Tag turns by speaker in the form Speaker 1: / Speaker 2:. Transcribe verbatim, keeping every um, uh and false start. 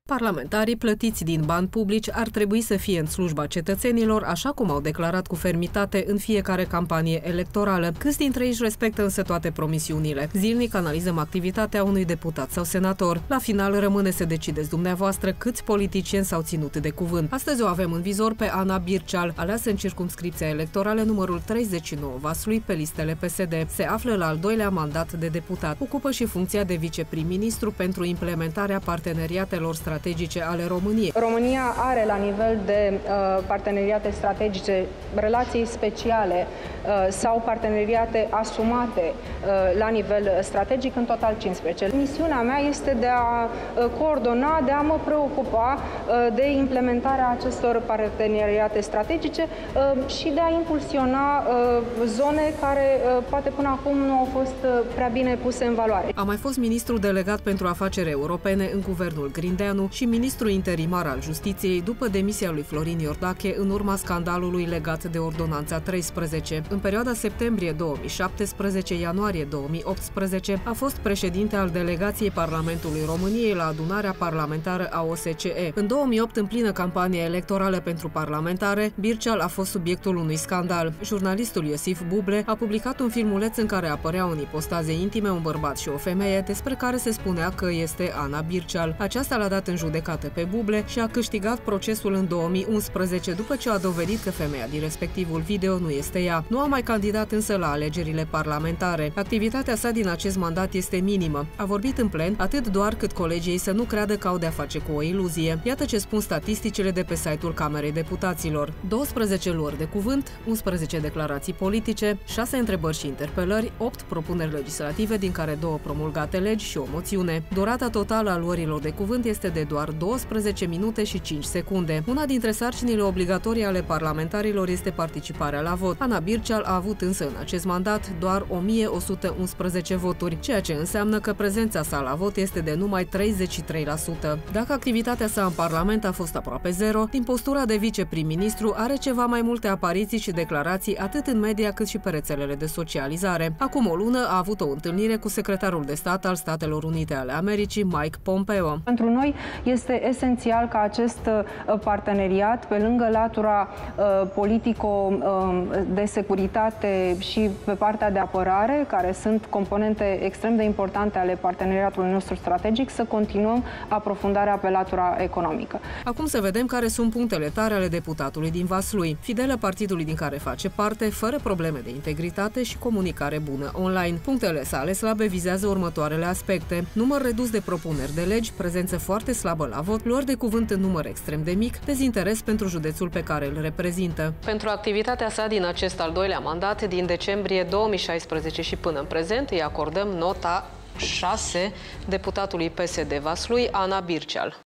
Speaker 1: Parlamentarii plătiți din bani publici ar trebui să fie în slujba cetățenilor, așa cum au declarat cu fermitate în fiecare campanie electorală. Câți dintre ei își respectă însă toate promisiunile? Zilnic analizăm activitatea unui deputat sau senator. La final rămâne să decideți dumneavoastră câți politicieni s-au ținut de cuvânt. Astăzi o avem în vizor pe Ana Birceal, aleasă în circumscripția electorală numărul treizeci și nouă Vaslui pe listele P S D. Se află la al doilea mandat de deputat. Ocupă și funcția de viceprim-ministru pentru implementarea parteneriatelor strategice strategice ale României.
Speaker 2: România are la nivel de uh, parteneriate strategice relații speciale uh, sau parteneriate asumate uh, la nivel strategic, în total cincisprezece. Misiunea mea este de a uh, coordona, de a mă preocupa uh, de implementarea acestor parteneriate strategice uh, și de a impulsiona uh, zone care uh, poate până acum nu au fost uh, prea bine puse în valoare.
Speaker 1: A mai fost ministru delegat pentru afaceri europene în guvernul Grindeanu și ministru interimar al Justiției după demisia lui Florin Iordache în urma scandalului legat de Ordonanța treisprezece. În perioada septembrie două mii șaptesprezece-ianuarie două mii optsprezece a fost președinte al delegației Parlamentului României la adunarea parlamentară a O S C E. În două mii opt, în plină campanie electorală pentru parlamentare, Birceal a fost subiectul unui scandal. Jurnalistul Iosif Buble a publicat un filmuleț în care apăreau în ipostaze intime un bărbat și o femeie, despre care se spunea că este Ana Birceal. Aceasta l-a dat în judecată pe Buble și a câștigat procesul în două mii unsprezece, după ce a dovedit că femeia din respectivul video nu este ea. Nu a mai candidat însă la alegerile parlamentare. Activitatea sa din acest mandat este minimă. A vorbit în plen atât doar cât colegii ei să nu creadă că au de-a face cu o iluzie. Iată ce spun statisticile de pe site-ul Camerei Deputaților. douăsprezece luări de cuvânt, unsprezece declarații politice, șase întrebări și interpelări, opt propuneri legislative, din care două promulgate legi și o moțiune. Durata totală a luărilor de cuvânt este de doar douăsprezece minute și cinci secunde. Una dintre sarcinile obligatorii ale parlamentarilor este participarea la vot. Ana Birceal a avut însă în acest mandat doar o mie o sută unsprezece voturi, ceea ce înseamnă că prezența sa la vot este de numai treizeci și trei la sută. Dacă activitatea sa în Parlament a fost aproape zero, din postura de viceprim-ministru are ceva mai multe apariții și declarații atât în media cât și pe rețelele de socializare. Acum o lună a avut o întâlnire cu secretarul de stat al Statelor Unite ale Americii, Mike Pompeo.
Speaker 2: Pentru noi este esențial ca acest parteneriat, pe lângă latura politico de securitate și pe partea de apărare, care sunt componente extrem de importante ale parteneriatului nostru strategic, să continuăm aprofundarea pe latura economică.
Speaker 1: Acum să vedem care sunt punctele tare ale deputatului din Vaslui, fidelă partidului din care face parte, fără probleme de integritate și comunicare bună online. Punctele sale slabe vizează următoarele aspecte: număr redus de propuneri de legi, prezență foarte slabă la vot, luări de cuvânt în număr extrem de mic, dezinteres pentru județul pe care îl reprezintă. Pentru activitatea sa din acest al doilea mandat, din decembrie două mii șaisprezece și până în prezent, îi acordăm nota șase deputatului P S D Vaslui, Ana Birceal.